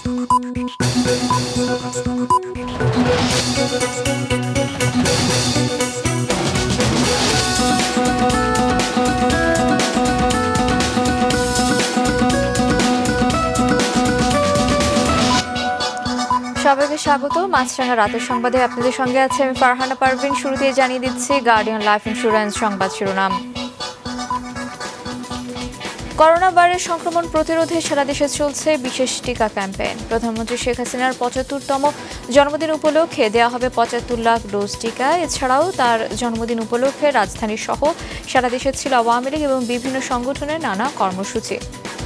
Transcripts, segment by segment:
সবাইকে স্বাগত। মাছরাঙা রাতের সংবাদে আপনাদের সঙ্গে আছে আমি ফারহানা পারভিন। শুরুতেই জানিয়ে দিচ্ছি গার্ডিয়ান লাইফ ইন্স্যুরেন্স সংবাদ শিরোনাম। করোনা ভাইরাস সংক্রমণ প্রতিরোধে সারা দেশে চলছে বিশেষ টিকা ক্যাম্পেইন। প্রধানমন্ত্রী শেখ হাসিনার ৭৫তম জন্মদিন উপলক্ষে দেওয়া হবে ৭৫ লাখ ডোজ টিকা। এছাড়াও তার জন্মদিন উপলক্ষে রাজধানী সহ সারা দেশে ছিল আওয়ামী লীগ এবং বিভিন্ন সংগঠনের নানা কর্মসূচি।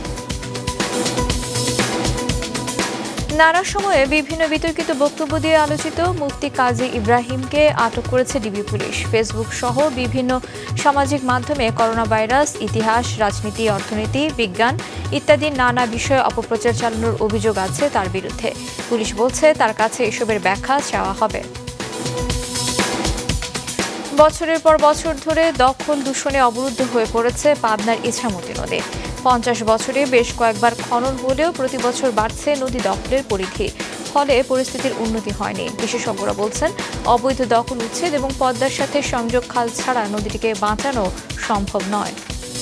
নানা সময়ে বিভিন্ন বিতর্কিত বক্তব্য দিয়ে আলোচিত মুফতি কাজী ইব্রাহিমকে আটক করেছে ডিবি পুলিশ। ফেসবুক সহ বিভিন্ন সামাজিক মাধ্যমে করোনা ভাইরাস, ইতিহাস, রাজনীতি, অর্থনীতি, বিজ্ঞান ইত্যাদি নানা বিষয়ে অপপ্রচার চালানোর অভিযোগ আছে তার বিরুদ্ধে। পুলিশ বলছে তার কাছে এসবের ব্যাখ্যা চাওয়া হবে। বছরের পর বছর ধরে দখল দূষণে অবরুদ্ধ হয়ে পড়েছে পাবনার ইছামতি নদী। ৫০ বছরে বেশ কয়েকবার খনন হলেও প্রতি বছর বাড়ছে নদী দখলের পরিধি। ফলে পরিস্থিতির উন্নতি হয়নি। বিশেষজ্ঞরা বলছেন অবৈধ দখল উচ্ছেদ এবং পদ্মার সাথে সংযোগ খাল ছাড়া নদীটিকে বাঁচানো সম্ভব নয়।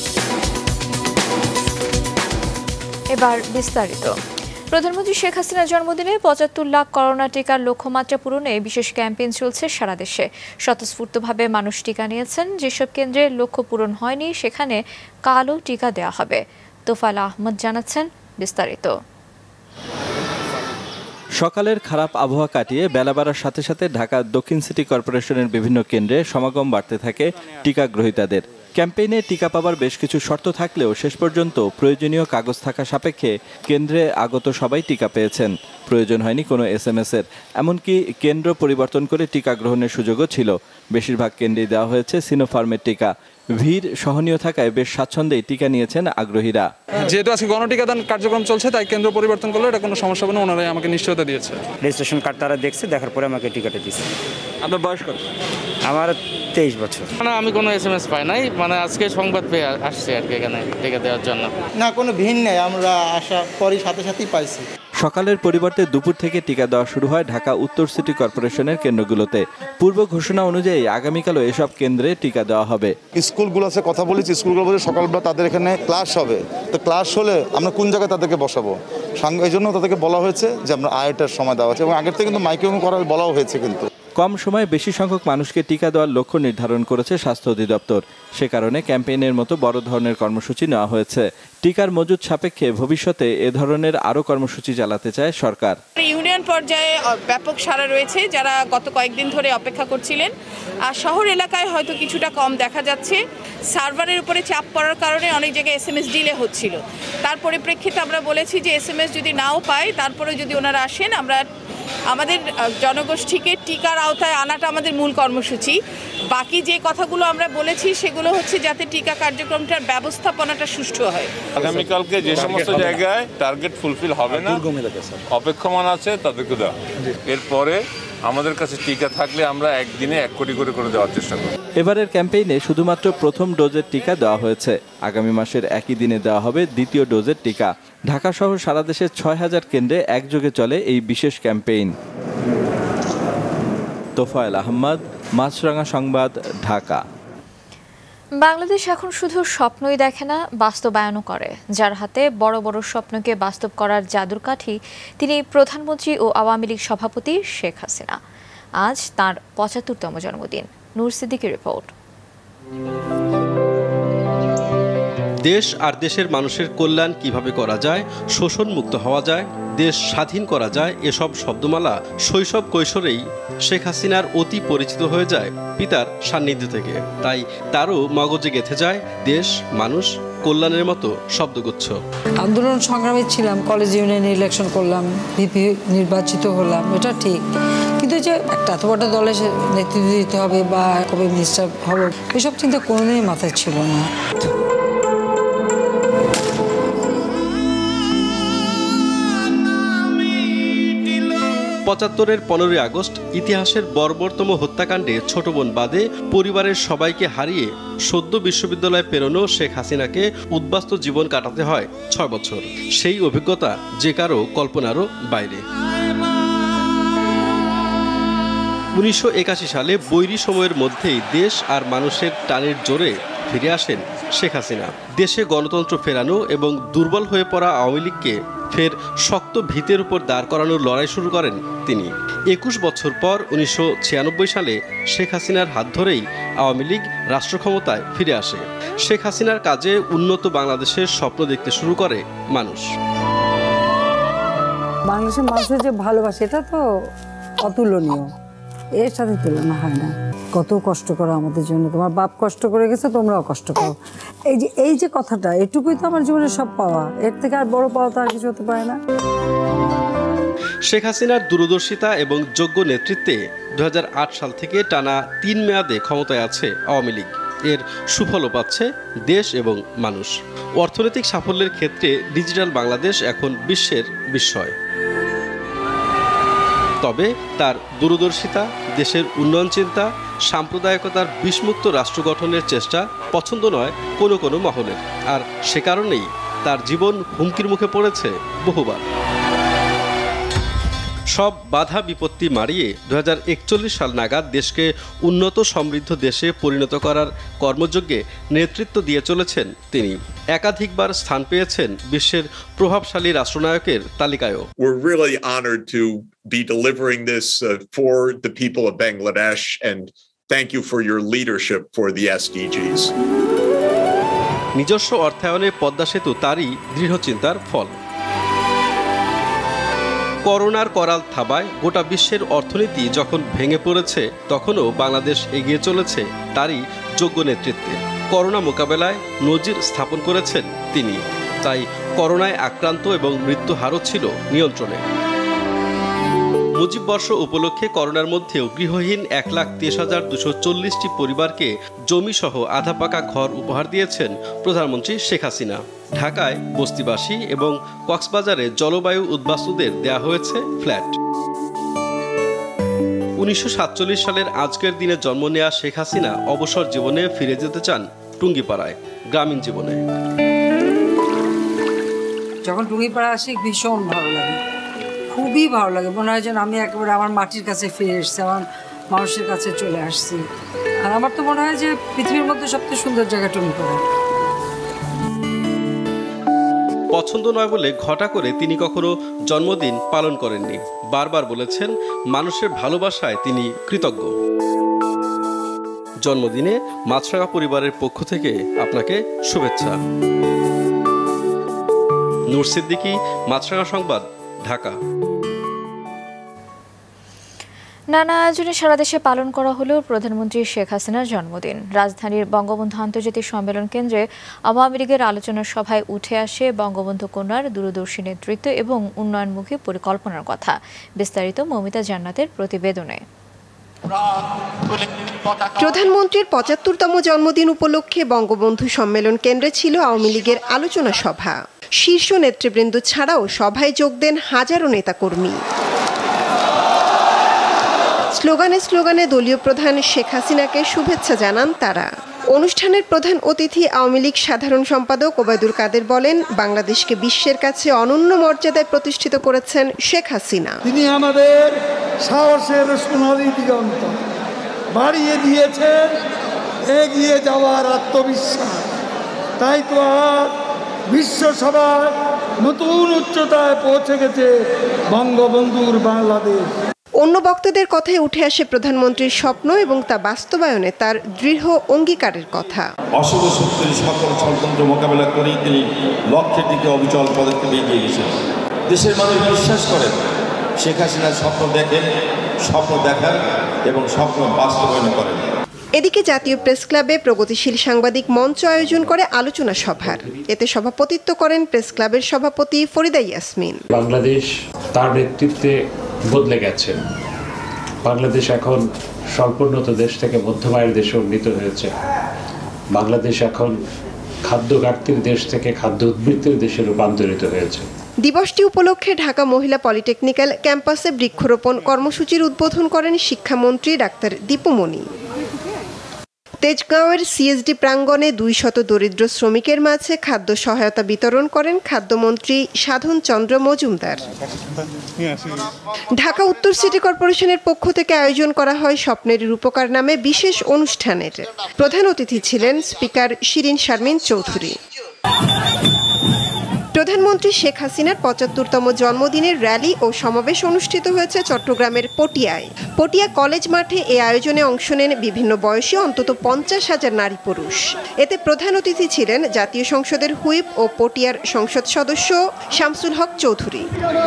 এবার বিস্তারিত। প্রধানমন্ত্রী শেখ হাসিনার জন্মদিনে ৭৫ লাখ করোনা টিকার লক্ষ্যমাত্রা পূরণে বিশেষ ক্যাম্পেইন চলছে সারা দেশে। স্বতঃস্ফূর্তভাবে মানুষ টিকা নিয়েছেন। যেসব কেন্দ্রে লক্ষ্য পূরণ হয়নি সেখানে কালও টিকা দেওয়া হবে। তোফাল আহমদ জানাচ্ছেন বিস্তারিত। সকালের খারাপ আবহাওয়া কাটিয়ে বেলা বাড়ার সাথে সাথে ঢাকা দক্ষিণ সিটি কর্পোরেশনের বিভিন্ন কেন্দ্রে সমাগম বাড়তে থাকে টিকা গ্রহীতাদের। ক্যাম্পেইনে টিকা পাবার বেশ কিছু শর্ত থাকলেও শেষ পর্যন্ত প্রয়োজনীয় কাগজ থাকা সাপেক্ষে কেন্দ্রে আগত সবাই টিকা পেয়েছেন। প্রয়োজন হয়নি কোনো SMS-এর। এমনকি কেন্দ্র পরিবর্তন করে টিকা গ্রহণের সুযোগও ছিল। বেশিরভাগ কেন্দ্রেই দেওয়া হয়েছে সিনোফার্মের টিকা। ভিড় সহনীয় থাকায় বেশ স্বাচ্ছন্দ্যেই টিকা নিয়েছেন আগ্রহীরা। যেহেতু আজকে গণটিকাদান কার্যক্রম চলছে তাই কেন্দ্র পরিবর্তন করলে এটা কোনো সমস্যা হবে না, ওনারাই আমাকে নিশ্চয়তা দিয়েছে। রেজিস্ট্রেশন কার্ড তারা দেখছে, দেখার পরে আমাকে টিকাটা দিচ্ছে। আপনার বয়স কত? আমার 23 বছর। আমি কোনো SMS পাই নাই, আজকে সংবাদ পেয়ে আসছি আর কি এখানে টিকা দেওয়ার জন্য। না, কোনো ভিড় নেই, আমরা আসা পরই সাথে সাথেই পাইছি। সকালের পরিবর্তে দুপুর থেকে টিকা দেওয়া শুরু হয় ঢাকা উত্তর সিটি কর্পোরেশনের কেন্দ্রগুলোতে। পূর্ব ঘোষণা অনুযায়ী আগামীকালও এসব কেন্দ্রে টিকা দেওয়া হবে। স্কুলগুলোর সাথে কথা বলেছি, স্কুলগুলো বলছে সকালবেলা তাদের এখানে ক্লাস হবে। তো ক্লাস হলে আমরা কোন জায়গায় তাদেরকে বসাবো, এই জন্য তাদেরকে বলা হয়েছে যে আমরা আড়াইটার সময় দেওয়া আছে এবং আগের থেকে কিন্তু মাইকিং করার বলাও হয়েছে। কিন্তু কম সময়ে বেশি সংখ্যক মানুষকে টিকা দেওয়ার লক্ষ্য নির্ধারণ করেছে স্বাস্থ্য অধিদপ্তর। সে কারণে ক্যাম্পেইনের মতো বড় ধরনের কর্মসূচি নেওয়া হয়েছে। টিকার মজুদ সাপেক্ষে ভবিষ্যতে এ ধরনের আরও কর্মসূচি চালাতে চায় সরকার। ইউনিয়ন পর্যায়ে ব্যাপক সাড়া রয়েছে, যারা গত কয়েকদিন ধরে অপেক্ষা করছিলেন। আর শহর এলাকায় হয়তো কিছুটা কম দেখা যাচ্ছে। সার্ভারের উপরে চাপ পড়ার কারণে অনেক জায়গায় SMS ডিলে হচ্ছিল। তার পরিপ্রেক্ষিতে আমরা বলেছি যে SMS যদি নাও পাই তারপরে যদি ওনারা আসেন, আমরা আমাদের জনগোষ্ঠীকে টিকার আওতায় আনাটা আমাদের মূল কর্মসূচি। বাকি যে কথাগুলো আমরা বলেছি সেগুলো হচ্ছে যাতে টিকা কার্যক্রমটার ব্যবস্থাপনাটা সুষ্ঠু হয়। আগামীকালকে যে সমস্ত জায়গায় টার্গেট ফুলফিল হবে না, অপেক্ষমান আছে তাদেরকে দেওয়া। এরপরে আমাদের কাছে টিকা থাকলে আমরা একদিনে 1 কোটি করে দেওয়ার চেষ্টা করব। এবারের ক্যাম্পেইনে শুধুমাত্র প্রথম ডোজের টিকা দেওয়া হয়েছে। আগামী মাসের একই দিনে দেওয়া হবে দ্বিতীয় ডোজের টিকা। ঢাকা সহ সারা দেশের ৬,০০০ কেন্দ্রে একযোগে চলে এই বিশেষ ক্যাম্পেইন। তোফায়েল আহমদ, মাছরাঙা সংবাদ, ঢাকা। বাংলাদেশ এখন শুধু স্বপ্নই দেখে না, বাস্তবায়নও করে। যার হাতে বড় বড় স্বপ্নকে বাস্তব করার জাদুর কাঠি তিনি প্রধানমন্ত্রী ও আওয়ামী লীগ সভাপতি শেখ হাসিনা। আজ তাঁর ৭৫তম জন্মদিন। নূর সিদ্দিকীর রিপোর্ট। দেশ আর দেশের মানুষের কল্যাণ কিভাবে করা যায়, শোষণ মুক্ত হওয়া যায়, দেশ স্বাধীন করা যায়, এসব শব্দমালা শৈশব কৈশোরেই শেখ হাসিনার অতি পরিচিত হয়ে যায় পিতার সান্নিধ্য থেকে। তাই তারও মগজে গেঁথে যায় দেশ, মানুষ, কল্যাণের মতো শব্দগুচ্ছ। আন্দোলন সংগ্রামী ছিলাম, কলেজ ইউনিয়নে ইলেকশন করলাম, ভিপি নির্বাচিত হলাম, এটা ঠিক। কিন্তু যে একটা এত বড় দলে নেতৃত্ব দিতে হবে বা কবে মিনিস্টার হব, এসব চিন্তা কোনোদিনই মাথায় ছিল না। ৭৫-এর ১৫ই আগস্ট ইতিহাসের বর্বরতম হত্যাকাণ্ডে ছোট বোন বাদে পরিবারের সবাইকে হারিয়ে সদ্য বিশ্ববিদ্যালয়ে পেরোনো শেখ হাসিনাকে উদ্বাস্তু জীবন কাটাতে হয় ৬ বছর। সেই অভিজ্ঞতা যে কারো কল্পনারও বাইরে। ১৯৮১ সালে বৈরী সময়ের মধ্যেই দেশ আর মানুষের টানের জোরে ফিরে আসেন শেখ হাসিনা। দেশে গণতন্ত্র ফেরানো এবং দুর্বল হয়ে পড়া আওয়ামী লীগকে ফের শক্ত ভিতের উপর দাঁড় করানোর লড়াই শুরু করেন তিনি। ২১ বছর পর ১৯৯৬ সালে শেখ হাসিনার হাত ধরেই আওয়ামী লীগ রাষ্ট্র ক্ষমতায় ফিরে আসে। শেখ হাসিনার কাজে উন্নত বাংলাদেশের স্বপ্ন দেখতে শুরু করে মানুষ। বাংলাদেশের মানুষের যে ভালোবাসা এটা তো অতুলনীয়, এর সাথে তুলনা হয় না। কত কষ্ট করো আমাদের জন্য, তোমার বাপ কষ্ট করে গেছে, তোমরাও কষ্ট করো। এই যে কথাটা, এটুকুই তো আমার জীবনে সব পাওয়া, এর থেকে আর বড় পাওয়া তো আর কিছু হতে পারে না। শেখ হাসিনার দূরদর্শিতা এবং যোগ্য নেতৃত্বে ২০০৮ সাল থেকে টানা ৩ মেয়াদে ক্ষমতায় আছে আওয়ামী লীগ। এর সুফলও পাচ্ছে দেশ এবং মানুষ। অর্থনৈতিক সাফল্যের ক্ষেত্রে ডিজিটাল বাংলাদেশ এখন বিশ্বের বিস্ময়। তবে তার দূরদর্শিতা, দেশের উন্নয়ন চিন্তা, সাম্প্রদায়িকতার বিষমুক্ত রাষ্ট্র গঠনের চেষ্টা পছন্দ নয় কোনো কোনো মহলের। আর সে কারণেই তার জীবন হুমকির মুখে পড়েছে বহুবার। সব বাধা বিপত্তি মারিয়ে ২০৪১ সাল নাগাদ দেশকে উন্নত সমৃদ্ধ দেশে পরিণত করার কর্মযজ্ঞে নেতৃত্ব দিয়ে চলেছেন তিনি। একাধিকবার স্থান পেয়েছেন বিশ্বের প্রভাবশালী রাষ্ট্রনায়কের তালিকায়ও। We're really honored to be delivering this for the people of Bangladesh, and thank you for your leadership for the SDGs. নিজস্ব অর্থায়নে পদ্মা সেতু তারই দৃঢ় চিন্তার ফল। করোনার করাল থাবায় গোটা বিশ্বের অর্থনীতি যখন ভেঙে পড়েছে, তখনও বাংলাদেশ এগিয়ে চলেছে তারই যোগ্য নেতৃত্বে। করোনা মোকাবেলায় নজির স্থাপন করেছেন তিনি। তাই করোনায় আক্রান্ত এবং মৃত্যু হারও ছিল নিয়ন্ত্রণে। মুজিব বর্ষ উপলক্ষে করোনার মধ্যেও গৃহহীন ১,২৩,২৪০টি পরিবারকে জমিসহ আধা পাকা ঘর উপহার দিয়েছেন প্রধানমন্ত্রী শেখ হাসিনা। ঢাকায় বস্তিবাসী এবং কক্সবাজারে জলবায়ু উদ্বাস্তুদের দেয়া হয়েছে ফ্ল্যাট। ১৯৪৭ সালের আজকের দিনে জন্ম নেওয়া শেখ হাসিনা অবসর জীবনে ফিরে যেতে চান টুঙ্গিপাড়ায়, গ্রামীণ জীবনে। যখন টুঙ্গিপাড়া আসি ভীষণ ভালো লাগে, খুবই ভালো লাগে। মনে হয় যেন আমি একেবারে আমার মাটির কাছে ফিরে এসেছি, আমার মানুষের কাছে চলে আসছি। আর আমার তো মনে হয় যে পৃথিবীর মধ্যে সবচেয়ে সুন্দর জায়গা টুঙ্গিপাড়া। পছন্দ নয় বলে ঘটা করে তিনি কখনো জন্মদিন পালন করেননি। বারবার বলেছেন মানুষের ভালোবাসায় তিনি কৃতজ্ঞ। জন্মদিনে মাছরাঙা পরিবারের পক্ষ থেকে আপনাকে শুভেচ্ছা। নূর সিদ্দিকী, মাছরাঙা সংবাদ, ঢাকা। নানা আয়োজনে সারা দেশে পালন করা হলো প্রধানমন্ত্রী শেখ হাসিনার জন্মদিন। রাজধানীর বঙ্গবন্ধু আন্তর্জাতিক সম্মেলন কেন্দ্রে আওয়ামী লীগের আলোচনা সভায় উঠে আসে বঙ্গবন্ধু কন্যার দূরদর্শী নেতৃত্ব এবং উন্নয়নমুখী পরিকল্পনার কথা। বিস্তারিত মৌমিতা জান্নাতের প্রতিবেদনে। প্রধানমন্ত্রীর ৭৫তম জন্মদিন উপলক্ষে বঙ্গবন্ধু সম্মেলন কেন্দ্রে ছিল আওয়ামী লীগের আলোচনা সভা। শীর্ষ নেতৃবৃন্দ ছাড়াও সভায় যোগ দেন হাজারো নেতাকর্মী। স্লোগানে স্লোগানে দলীয় প্রধান শেখ হাসিনাকে শুভেচ্ছা জানান তারা। অনুষ্ঠানের প্রধান অতিথি আওয়ামী লীগ সাধারণ সম্পাদক ওবায়দুল কাদের বলেন, বাংলাদেশকে বিশ্বের কাছে অনন্য মর্যাদায় প্রতিষ্ঠিত করেছেন শেখ হাসিনা। তিনি আমাদের সাহসের সোনালী দিগন্ত বাড়িয়ে দিয়েছেন, এগিয়ে যাওয়ার আত্মবিশ্বাস। তাই তো আজ বিশ্বসভায় নতুন উচ্চতায় পৌঁছে গেছে বঙ্গবন্ধুর বাংলাদেশ। অন্য বক্তাদের কথায় উঠে আসে প্রধানমন্ত্রীর স্বপ্ন এবং তা বাস্তবায়নে তার দৃঢ় অঙ্গীকারের কথা। অশুভ শক্তির সকল ষড়যন্ত্র মোকাবেলা করেই তিনি লক্ষ্যের দিকে অবিচল পদক্ষেপে এগিয়ে গেছেন। দেশের মানুষ বিশ্বাস করেন শেখ হাসিনা স্বপ্ন দেখেন, স্বপ্ন দেখান এবং স্বপ্ন বাস্তবায়ন করেন। এদিকে জাতীয় প্রেস ক্লাবে প্রগতিশীল সাংবাদিক মঞ্চ আয়োজন করে আলোচনা সভার। এতে সভাপতিত্ব করেন প্রেস ক্লাবের সভাপতি ফরিদা ইয়াসমিন। বাংলাদেশ তার নেতৃত্বে বদলে গেছে। বাংলাদেশ এখন স্বল্পোন্নত দেশ থেকে মধ্যম আয়ের দেশে উন্নীত হয়েছে। বাংলাদেশ এখন খাদ্য ঘাটতির দেশ থেকে খাদ্য উদ্বৃত্তির দেশে রূপান্তরিত হয়েছে। দিবসটি উপলক্ষে ঢাকা মহিলা পলিটেকনিক্যাল ক্যাম্পাসে বৃক্ষরোপণ কর্মসূচির উদ্বোধন করেন শিক্ষামন্ত্রী ডাক্তার দীপুমণি। তেজগাঁওয়ের সিএসডি প্রাঙ্গণে 200 দরিদ্র শ্রমিকের মাঝে খাদ্য সহায়তা বিতরণ করেন খাদ্যমন্ত্রী সাধন চন্দ্র মজুমদার। ঢাকা উত্তর সিটি কর্পোরেশনের পক্ষ থেকে আয়োজন করা হয় স্বপ্নের রূপকার নামে বিশেষ অনুষ্ঠানের। প্রধান অতিথি ছিলেন স্পিকার শিরিন শারমিন চৌধুরী। প্রধানমন্ত্রী শেখ হাসিনার 75তম জন্মদিনের র্যালি ও সমাবেশ অনুষ্ঠিত হয়েছে চট্টগ্রামের পটিয়ায়। পটিয়া কলেজ মাঠে এই আয়োজনে অংশ নেন বিভিন্ন বয়সী অন্তত 50,000 নারী পুরুষ। এতে প্রধান অতিথি ছিলেন জাতীয় সংসদের হুইপ ও পটিয়ার সংসদ সদস্য শামসুল হক চৌধুরী।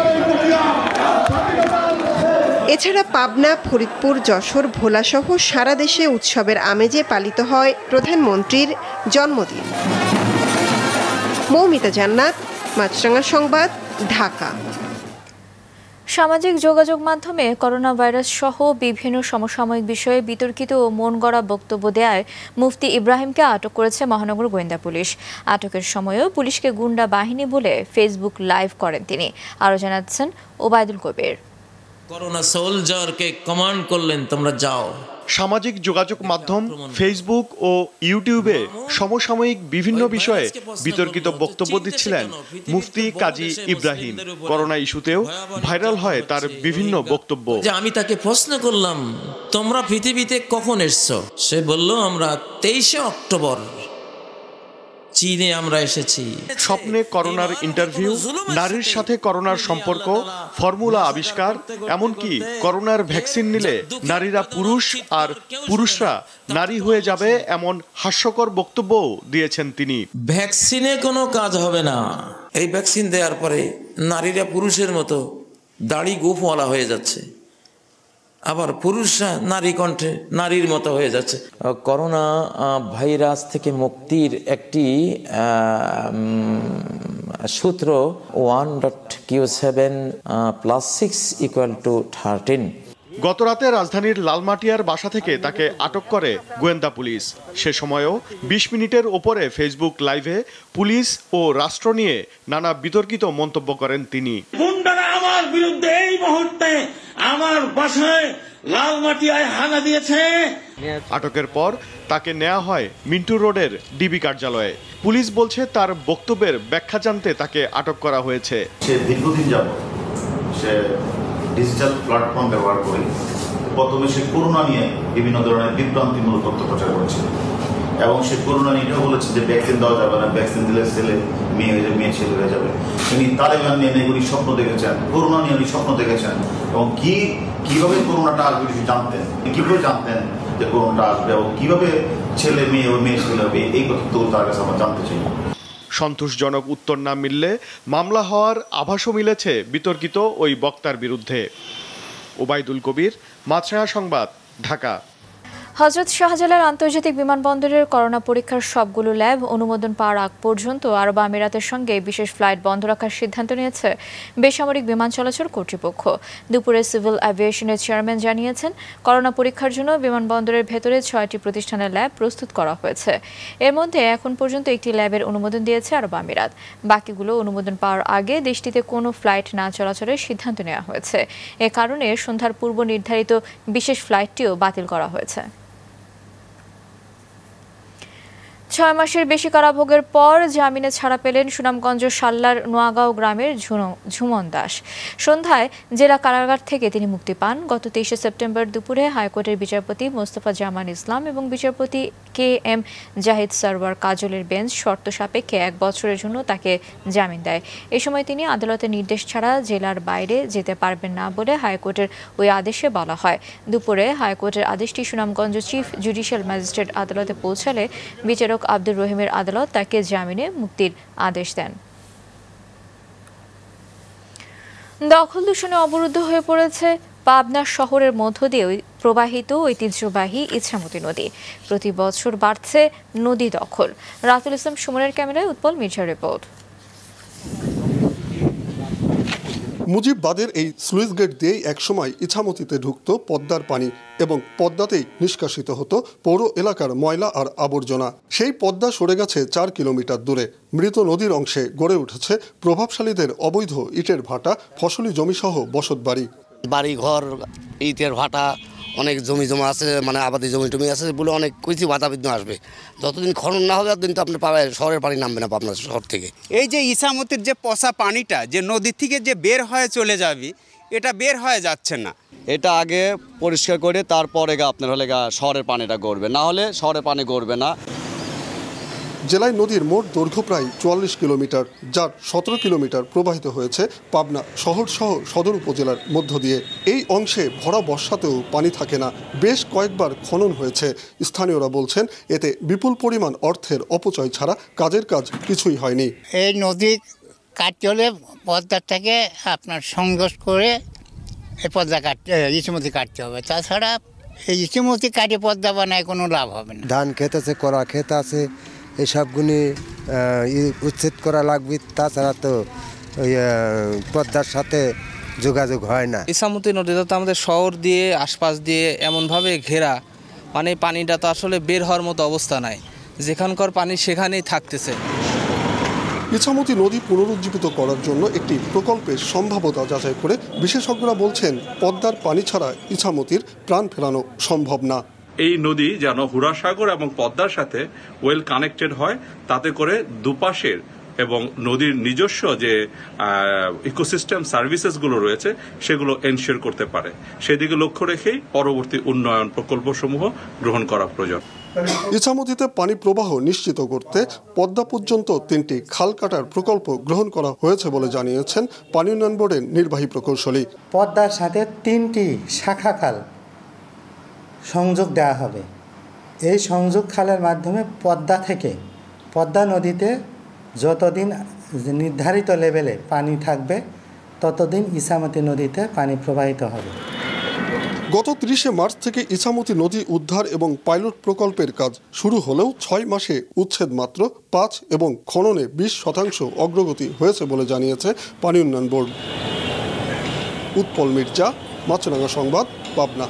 এছাড়া পাবনা, ফরিদপুর, যশোর, ভোলাসহ সারা দেশে উৎসবের আমেজে পালিত হয় প্রধানমন্ত্রীর জন্মদিন। মৌমিতা জান্নাত, মাছরাঙা সংবাদ, ঢাকা। সামাজিক যোগাযোগ মাধ্যমে করোনা ভাইরাস সহ বিভিন্ন সমসাময়িক বিষয়ে বিতর্কিত ও মন গড়া বক্তব্য দেয় মুফতি ইব্রাহিমকে আটক করেছে মহানগর গোয়েন্দা পুলিশ। আটকের সময়ও পুলিশকে গুন্ডা বাহিনী বলে ফেসবুক লাইভ করেন তিনি। আরও জানাচ্ছেন ওবায়দুল কবির। করোনা সোলজারকে কমান্ড করলেন, তোমরা যাও। সামাজিক যোগাযোগ মাধ্যম ফেসবুক ও ইউটিউবে সমসাময়িক বিভিন্ন বিষয়ে বিতর্কিত বক্তব্য দিচ্ছিলেন মুফতি কাজী ইব্রাহিম। করোনা ইস্যুতেও ভাইরাল হয় তার বিভিন্ন বক্তব্য। আমি তাকে প্রশ্ন করলাম, তোমরা পৃথিবীতে কখন এসছো? সে বলল, আমরা 23শে অক্টোবর চীনে আমরা এসেছি। স্বপ্নে করোনার ইন্টারভিউ, নারীর সাথে করোনার সম্পর্ক, ফর্মুলা আবিষ্কার, এমনকি করোনার ভ্যাকসিন নিলে নারীরা পুরুষ আর পুরুষরা নারী হয়ে যাবে এমন হাস্যকর বক্তব্যও দিয়েছেন তিনি। ভ্যাকসিনে কোনো কাজ হবে না, এই ভ্যাকসিন দেওয়ার পরে নারীরা পুরুষের মতো দাড়ি গোঁফওয়ালা হয়ে যাচ্ছে, আবার পুরুষরা নারী কণ্ঠে নারীর মতো হয়ে যাচ্ছে। করোনা ভাইরাস থেকে মুক্তির একটি সূত্র 1.Q7+6=13। গতরাতে রাজধানীর লালমাটিয়ার বাসা থেকে তাকে আটক করে গোয়েন্দা পুলিশ। সে সময়ও 20 মিনিটের ওপরে ফেসবুক লাইভে পুলিশ ও রাষ্ট্র নিয়ে নানা বিতর্কিত মন্তব্য করেন তিনি। গুন্ডারা আমার বিরুদ্ধে এই মুহূর্তে আমার বাসায় লালমাটিয়ায় হানা দিয়েছে। আটকের পর তাকে নেওয়া হয় মিন্টু রোডের ডিবি কার্যালয়ে। পুলিশ বলছে তার বক্তব্যের ব্যাখ্যা জানতে তাকে আটক করা হয়েছে। সে দীর্ঘদিন যাবত সে ডিজিটাল প্ল্যাটফর্ম ব্যবহার করে প্রথমে সে করোনা নিয়ে বিভিন্ন ধরনের বিভ্রান্তিমূলক তথ্য প্রচার করেছে এবং সে করোনা নিয়ে এটাও বলেছে যে ভ্যাকসিন দেওয়া যাবে না, ভ্যাকসিন দিলে ছেলে মেয়ে হয়ে যাবে, মেয়ে ছেলে হয়ে যাবে। তিনি তালেবান নিয়ে উনি স্বপ্ন দেখেছেন, করোনা নিয়ে উনি স্বপ্ন দেখেছেন এবং কিভাবে করোনাটা আসবে জানতেন, কিভাবে জানতেন যে করোনাটা আসবে এবং কিভাবে ছেলে মেয়ে ও মেয়ে ছেলে হবে, এই তথ্যগুলো তার কাছে আমরা জানতে চাই। সন্তোষজনক উত্তর না মিললে মামলা হওয়ার আভাসও মিলেছে বিতর্কিত ওই বক্তার বিরুদ্ধে। ওবায়দুল কবির, মাছরাঙা সংবাদ, ঢাকা। হযরত শাহজালাল আন্তর্জাতিক বিমানবন্দরের করোনা পরীক্ষার সবগুলো ল্যাব অনুমোদন পাওয়ার আগ পর্যন্ত আরব আমিরাতের সঙ্গে বিশেষ ফ্লাইট বন্ধ রাখার সিদ্ধান্ত নিয়েছে বেসামরিক বিমান চলাচল কর্তৃপক্ষ। দুপুরে সিভিল অ্যাভিয়েশনের চেয়ারম্যান জানিয়েছেন, করোনা পরীক্ষার জন্য বিমানবন্দরের ভেতরে 6টি প্রতিষ্ঠানের ল্যাব প্রস্তুত করা হয়েছে। এর মধ্যে এখন পর্যন্ত একটি ল্যাবের অনুমোদন দিয়েছে আরব আমিরাত। বাকিগুলো অনুমোদন পাওয়ার আগে দেশটিতে কোনো ফ্লাইট না চলাচলের সিদ্ধান্ত নেওয়া হয়েছে। এ কারণে সন্ধ্যার পূর্ব নির্ধারিত বিশেষ ফ্লাইটটিও বাতিল করা হয়েছে। 6 মাসের বেশি কারাভোগের পর জামিনে ছাড়া পেলেন সুনামগঞ্জ সাল্লার নোয়াগাঁও গ্রামের ঝুমন দাস। সন্ধ্যায় জেলা কারাগার থেকে তিনি মুক্তি পান। গত 23শে সেপ্টেম্বর দুপুরে হাইকোর্টের বিচারপতি মোস্তফা জামান ইসলাম এবং বিচারপতি KM জাহিদ সরওয়ার কাজলের বেঞ্চ শর্ত সাপেক্ষে 1 বছরের জন্য তাকে জামিন দেয়। এ সময় তিনি আদালতের নির্দেশ ছাড়া জেলার বাইরে যেতে পারবেন না বলে হাইকোর্টের ওই আদেশে বলা হয়। দুপুরে হাইকোর্টের আদেশটি সুনামগঞ্জ চিফ জুডিশিয়াল ম্যাজিস্ট্রেট আদালতে পৌঁছালে বিচারক আব্দুর রহিমের আদালত তাকে জামিনে মুক্তির আদেশ দেন। দখল দূষণে অবরুদ্ধ হয়ে পড়েছে পাবনা শহরের মধ্য দিয়ে প্রবাহিত ঐতিহ্যবাহী ইছামতি নদী। প্রতি বছর বাড়ছে নদী দখল। রাতুল ইসলাম সুমনের ক্যামেরায় উৎপল মির্জার রিপোর্ট। মুজিববাদের এই স্লুইস গেট দিয়েই একসময় ইছামতিতে ঢুকত পদ্মার পানি এবং পদ্মাতেই নিষ্কাশিত হতো পৌর এলাকার ময়লা আর আবর্জনা। সেই পদ্মা সরে গেছে 4 কিলোমিটার দূরে। মৃত নদীর অংশে গড়ে উঠেছে প্রভাবশালীদের অবৈধ ইটের ভাটা, ফসলি জমিসহ বসতবাড়ি। বাড়ি ঘর, ইটের ভাটা, অনেক জমি জমা আছে, মানে আবাদি জমি টমি আছে বলে অনেক কিছু বাধা বিঘ্ন আসবে। যতদিন খনন না হবে ততদিন তো আপনার শহরের পানি নামবে না পাবনা শহর থেকে। এই যে ইছামতির যে পচা পানিটা যে নদী থেকে যে বের হয়ে চলে যাবে, এটা বের হয়ে যাচ্ছে না। এটা আগে পরিষ্কার করে তারপরে আপনার হলে শহরের পানিটা গড়বে, না হলে শহরের পানি গড়বে না। জেলায় নদীর মোট দৈর্ঘ্য প্রায় 44 কিলোমিটার, যার 17 কিলোমিটার প্রবাহিত হয়েছে পাবনা শহর সহ সদর উপজেলার মধ্য দিয়ে। এই অংশে ভরা বর্ষাতেও পানি থাকে না। বেশ কয়েকবার খনন হয়েছে। স্থানীয়রা বলছেন এতে বিপুল পরিমাণ অর্থের অপচয় ছাড়া কাজের কাজ কিছুই হয়নি। এই নদী কাটতে হলে পদ্মার থেকে আপনার সংযোগ করে এই পদ্মা কাটতে ইছামতি কাটতে হবে, তাছাড়া এই ইছামতি কাটে পদ্মা বানায় কোনো লাভ হবে না। ধান ক্ষেত আছে, কলা ক্ষেত আছে, এসবগুলি উচ্ছেদ করা লাগবে, তাছাড়া তো ওই পদ্মার সাথে যোগাযোগ হয় না। ইছামতি নদীটা তো আমাদের শহর দিয়ে আশপাশ দিয়ে এমনভাবে ঘেরা, মানে পানিটা তো আসলে বের হওয়ার মতো অবস্থা নাই, যেখানকার পানি সেখানেই থাকতেছে। ইছামতি নদী পুনরুজ্জীবিত করার জন্য একটি প্রকল্পের সম্ভাব্যতা যাচাই করে বিশেষজ্ঞরা বলছেন পদ্মার পানি ছাড়া ইছামতির প্রাণ ফেরানো সম্ভব না। এই নদী যেন হুড়াসাগর এবং পদ্মার সাথে ওয়েল কানেক্টেড হয়, তাতে করে দুপাশের এবং নদীর নিজস্ব যে ইকোসিস্টেম সার্ভিসেসগুলো রয়েছে সেগুলো এনশিওর করতে পারে। সেদিকে লক্ষ্য রেখেই পরবর্তী উন্নয়ন প্রকল্পসমূহ গ্রহণ করা প্রয়োজন। ইছামতিতে পানি প্রবাহ নিশ্চিত করতে পদ্মা পর্যন্ত 3টি খাল কাটার প্রকল্প গ্রহণ করা হয়েছে বলে জানিয়েছেন পানি উন্নয়ন বোর্ডের নির্বাহী প্রকৌশলী। পদ্মার সাথে 3টি শাখা খাল সংযোগ দেওয়া হবে। এই সংযোগ খালের মাধ্যমে পদ্মা থেকে পদ্মা নদীতে যতদিন নির্ধারিত লেভেলে পানি থাকবে ততদিন ইছামতি নদীতে পানি প্রবাহিত হবে। গত 30শে মার্চ থেকে ইছামতি নদী উদ্ধার এবং পাইলট প্রকল্পের কাজ শুরু হলেও 6 মাসে উচ্ছেদ মাত্র 5 এবং খননে 20% অগ্রগতি হয়েছে বলে জানিয়েছে পানি উন্নয়ন বোর্ড। উৎপল মির্জা, মাছরাঙা সংবাদ, পাবনা।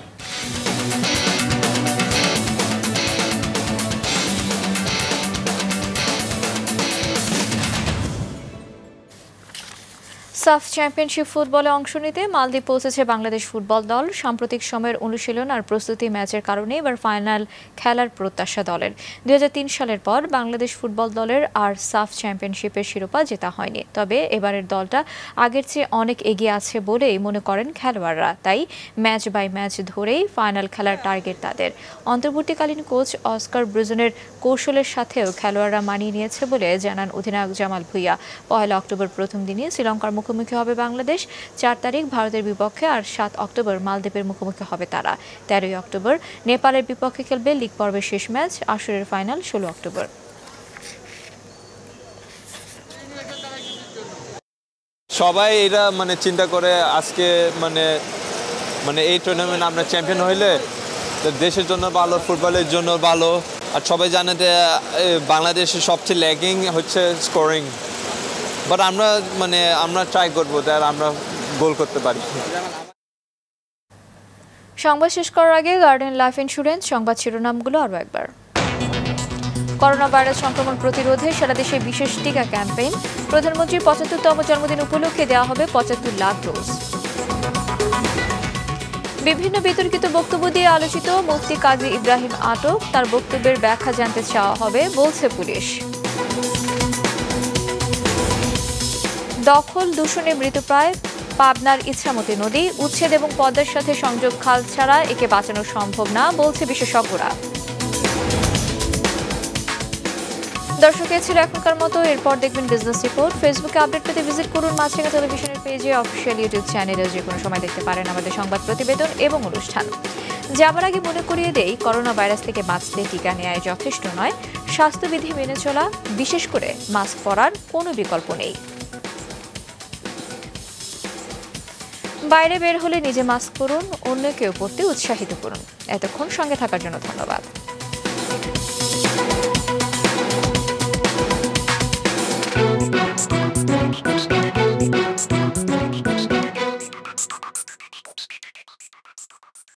সাফ চ্যাম্পিয়নশিপ ফুটবলে অংশ নিতে মালদ্বীপ পৌঁছেছে বাংলাদেশ ফুটবল দল। সাম্প্রতিক সময়ের অনুশীলন আর প্রস্তুতি ম্যাচের কারণে এবার ফাইনাল খেলার প্রত্যাশা দলের। 2003 সালের পর বাংলাদেশ ফুটবল দলের আর সাফ চ্যাম্পিয়নশিপের শিরোপা জেতা হয়নি। তবে এবারের দলটা আগের চেয়ে অনেক এগিয়ে আছে বলেই মনে করেন খেলোয়াড়রা। তাই ম্যাচ বাই ম্যাচ ধরেই ফাইনাল খেলার টার্গেট তাদের। অন্তর্বর্তীকালীন কোচ অস্কার ব্রুজনের কৌশলের সাথেও খেলোয়াড়রা মানিয়ে নিয়েছে বলে জানান অধিনায়ক জামাল ভুঁইয়া। 1 অক্টোবর প্রথম দিনই শ্রীলঙ্কার মুখোমুখি হবে বাংলাদেশ, 4 তারিখ ভারতের বিপক্ষে আর 7 অক্টোবর মালদ্বীপের মুখোমুখি হবে তারা। 13 অক্টোবর নেপালের বিপক্ষে খেলবে লিগ পর্বের শেষ ম্যাচ। আসরের ফাইনাল 16 অক্টোবর। সবাই এটা চিন্তা করে আজকে এই টুর্নামেন্ট আমরা চ্যাম্পিয়ন হইলে দেশের জন্য ভালো, ফুটবলের জন্য ভালো। আর সবাই জানে যে বাংলাদেশের সবচেয়ে ল্যাগিং হচ্ছে স্কোরিং, বাট আমরা ট্রাই করবো যার আমরা গোল করতে পারি। সংবাদ শেষ করার আগে গার্ডেন লাইফ ইন্স্যুরেন্স সংবাদ শিরোনামগুলো আরও একবার। করোনা ভাইরাস সংক্রমণ প্রতিরোধে সারা দেশে বিশেষ টিকা ক্যাম্পেইন। প্রধানমন্ত্রীর 75তম জন্মদিন উপলক্ষে দেওয়া হবে 75 লাখ ডোজ। বিভিন্ন বিতর্কিত বক্তব্য দিয়ে আলোচিত মুফতি কাজী ইব্রাহিম আটক, তার বক্তব্যের ব্যাখ্যা জানতে চাওয়া হবে বলছে পুলিশ। দখল দূষণে মৃতপ্রায় পাবনার ইছামতি নদী, উচ্ছেদ এবং পদ্মার সাথে সংযোগ খাল ছাড়া একে বাঁচানো সম্ভব না বলছে বিশেষজ্ঞরা। দর্শক, এ ছিল এখনকার মতো। এরপর দেখবেন বিজনেস রিপোর্ট। ফেসবুকে আপডেট পেতে ভিজিট করুন মাছরাঙা টেলিভিশনের পেজে, অফিসিয়াল ইউটিউব চ্যানেলে যে কোনো সময় দেখতে পারেন আমাদের সংবাদ প্রতিবেদন এবং অনুষ্ঠান। যাবার আগে মনে করিয়ে দেই, করোনা ভাইরাস থেকে বাঁচতে টিকা নেওয়াই যথেষ্ট নয়, স্বাস্থ্যবিধি মেনে চলা, বিশেষ করে মাস্ক পরার কোনো বিকল্প নেই। বাইরে বের হলে নিজে মাস্ক পরুন, অন্যকেও পরতে উৎসাহিত করুন। এতক্ষণ সঙ্গে থাকার জন্য ধন্যবাদ।